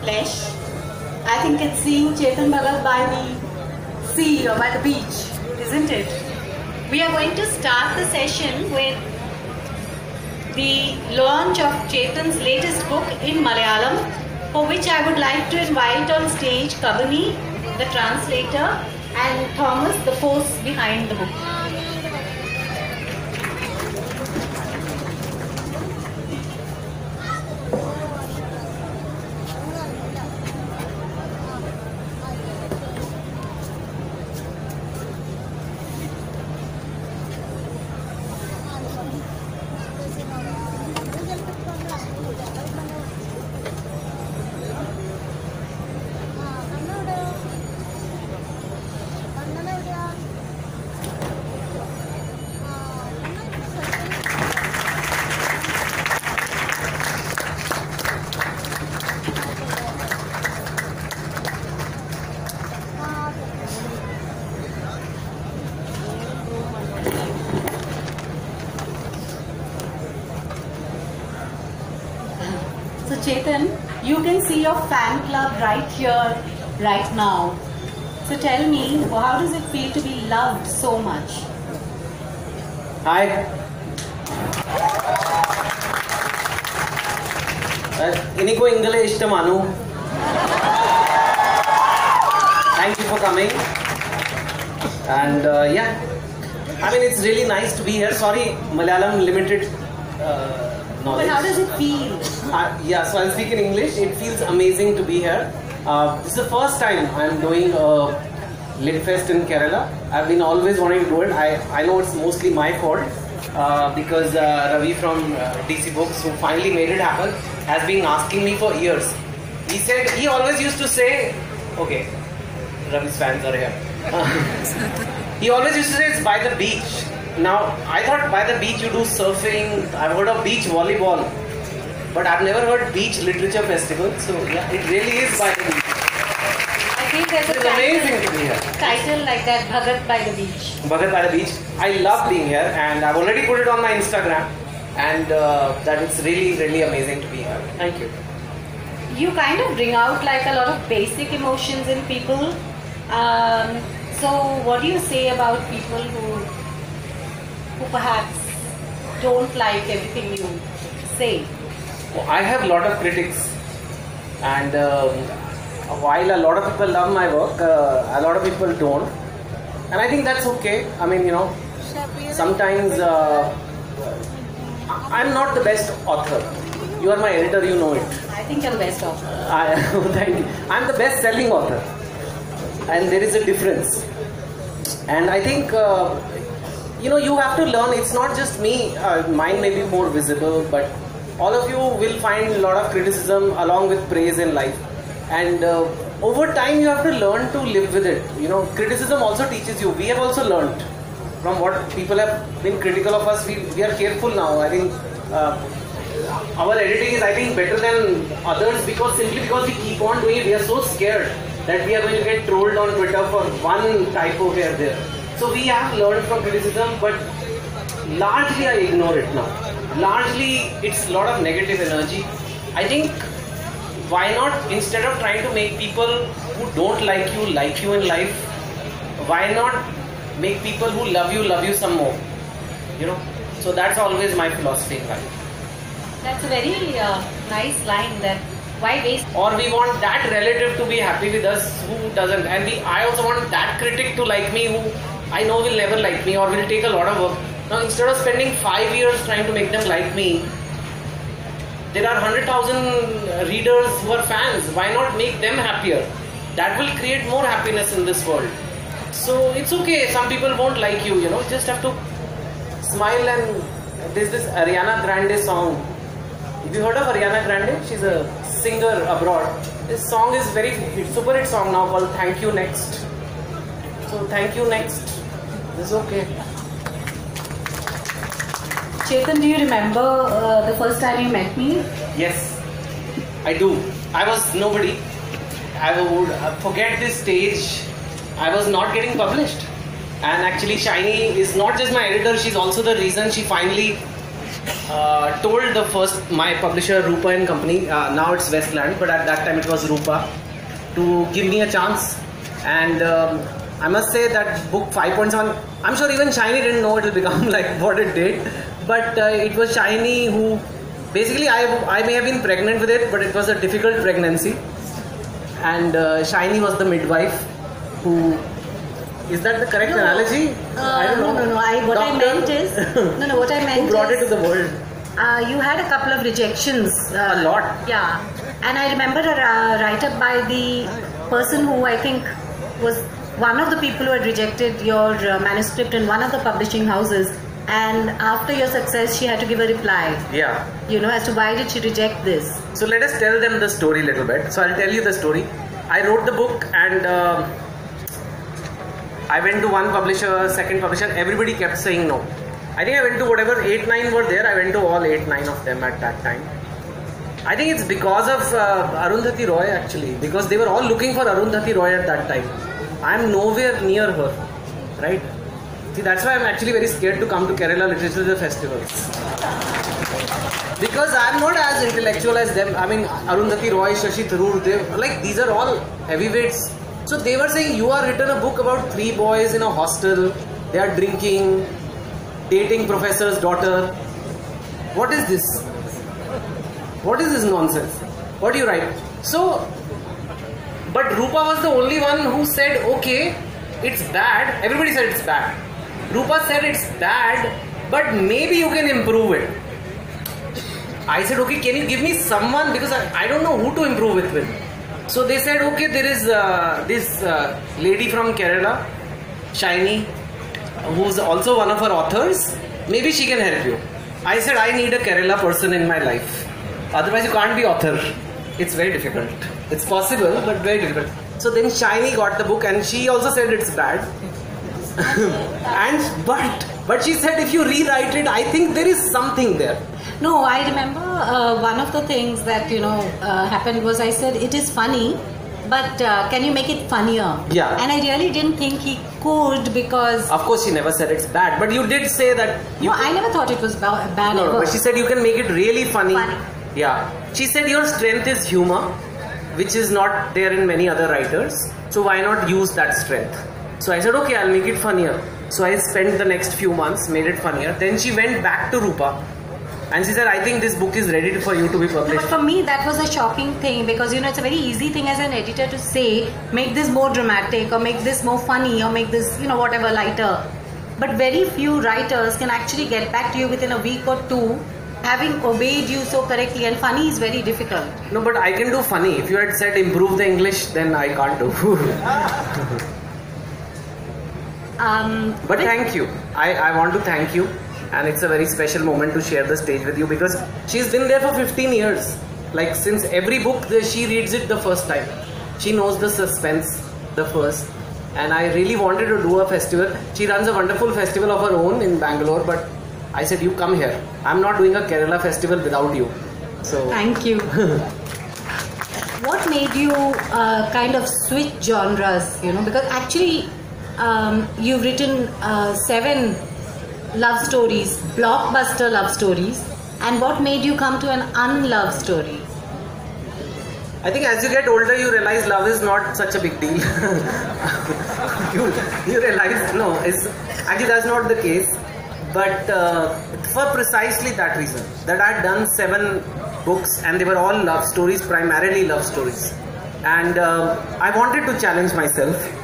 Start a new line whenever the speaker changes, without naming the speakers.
flesh. I think it's seeing Chetan Bhagat by the sea or by the beach, isn't it? We are going to start the session with the launch of Chetan's latest book in Malayalam, for which I would like to invite on stage Kabani, the translator, and Thomas, the force behind the book. Chetan, you can see your fan club right here, right now. So tell me, how does it feel to be loved so much?
Hi. Iniko English to Manu. Thank you for coming. And yeah, I mean, it's really nice to be here. Sorry, Malayalam limited knowledge.
But how does it feel?
Yeah, so I'll speak in English. It feels amazing to be here. This is the first time I'm doing a Lit Fest in Kerala. I've been always wanting to do it. I know it's mostly my fault because Ravi from DC Books, who finally made it happen, has been asking me for years. He always used to say, okay, Ravi's fans are here. He always used to say it's by the beach. Now, I thought by the beach you do surfing. I've heard of beach volleyball. But I've never heard beach literature festival, so yeah, it really is by the beach.
I think there's a
amazing to be here.
Title like that, Bhagat by the beach.
Bhagat by the beach. I love being here, and I've already put it on my Instagram, and that it's really, really amazing to be here. Thank you.
You kind of bring out like a lot of basic emotions in people. So what do you say about people who perhaps don't like everything you say?
I have a lot of critics, and while a lot of people love my work, a lot of people don't, and I think that's okay. I mean, you know, sometimes I'm not the best author. You are my editor, you know it.
I think you're the best author.
Thank you. I'm the best selling author, and there is a difference. And I think you know, you have to learn. It's not just me. Mine may be more visible, but all of you will find a lot of criticism along with praise in life, and over time you have to learn to live with it. You know, criticism also teaches you. We have also learned from what people have been critical of us. We are careful now. I think our editing is, I think, better than others simply because we keep on doing it. We are so scared that we are going to get trolled on Twitter for one typo here there. So we have learned from criticism, but largely I ignore it now. Largely, it's a lot of negative energy. I think, why not, instead of trying to make people who don't like you in life, why not make people who love you some more? You know, so that's always my philosophy in life.
That's a very nice line, that why waste?
Or we want that relative to be happy with us who doesn't, and I also want that critic to like me who I know will never like me or will take a lot of work. Now, instead of spending 5 years trying to make them like me, there are 100,000 readers who are fans. Why not make them happier? That will create more happiness in this world. So it's okay. Some people won't like you, you know. Just have to smile. And there's this Ariana Grande song. Have you heard of Ariana Grande? She's a singer abroad. This song is super hit song now called Thank You Next. So thank you next. It's okay.
Chetan, do you remember the first time you met me?
Yes, I do. I was nobody. I would forget this stage. I was not getting published. And actually Shani is not just my editor, she's also the reason she finally told my publisher Rupa and Company, now it's Westland, but at that time it was Rupa, to give me a chance. And I must say that book 5.7, I'm sure even Shiny didn't know it will become like what it did, but it was Shiny who, basically I may have been pregnant with it, but it was a difficult pregnancy, and Shiny was the midwife who, is that the correct analogy? I don't know.
No. What I meant is, what I meant
who brought it to the world?
You had a couple of rejections.
A lot.
Yeah. And I remember a write-up by the person who I think was one of the people who had rejected your manuscript in one of the publishing houses. And after your success, she had to give a reply.
Yeah.
As to why did she reject this.
So let us tell them the story a little bit. So I'll tell you the story. I wrote the book and I went to one publisher, second publisher, everybody kept saying no. I think I went to whatever 8-9 were there, I went to all 8-9 of them at that time. I think it's because of Arundhati Roy actually, because they were all looking for Arundhati Roy at that time. I'm nowhere near her, right? See, that's why I'm actually very scared to come to Kerala Literature Festivals. Because I'm not as intellectual as them. I mean, Arundhati Roy, Shashi Tharoor, these are all heavyweights. So they were saying, you are written a book about 3 boys in a hostel, they are drinking, dating professor's daughter. What is this? What is this nonsense? What do you write? So, but Rupa was the only one who said, okay, it's bad. Everybody said it's bad. Rupa said it's bad, but maybe you can improve it. I said, okay, can you give me someone, because I don't know who to improve it with. So they said, okay, there is this lady from Kerala, Shiny, who's also one of her authors. Maybe she can help you. I said, I need a Kerala person in my life. Otherwise you can't be author. It's very difficult. It's possible, but very difficult. So then Shiny got the book and she also said it's bad. But she said if you rewrite it, I think there is something there.
No, I remember one of the things that happened was I said it is funny, but can you make it funnier?
Yeah.
And I really didn't think he could, because
of course she never said it's bad, but you did say that.
I never thought it was bad.
No,
ever.
but she said you can make it really funny. Yeah. She said your strength is humor, which is not there in many other writers. So why not use that strength? So I said, okay, I'll make it funnier. So I spent the next few months, made it funnier. Then she went back to Rupa and she said, I think this book is ready for you to be published.
But for me, that was a shocking thing, because it's a very easy thing as an editor to say, make this more dramatic or make this more funny or make this, whatever, lighter. But very few writers can actually get back to you within a week or two, having obeyed you so correctly, and funny is very difficult.
No, but I can do funny. If you had said improve the English, then I can't do. But thank you. I want to thank you, and it's a very special moment to share the stage with you, because she's been there for 15 years. Like, since every book she reads it the first time. She knows the suspense the first, and I really wanted to do a festival. She runs a wonderful festival of her own in Bangalore, but I said, you come here. I'm not doing a Kerala festival without you. So
thank you. What made you kind of switch genres? Because actually you've written 7 love stories, blockbuster love stories, and what made you come to an unloved story?
I think as you get older, you realize love is not such a big deal. you realize, no, actually that's not the case. But for precisely that reason, that I had done 7 books and they were all love stories, primarily love stories. And I wanted to challenge myself.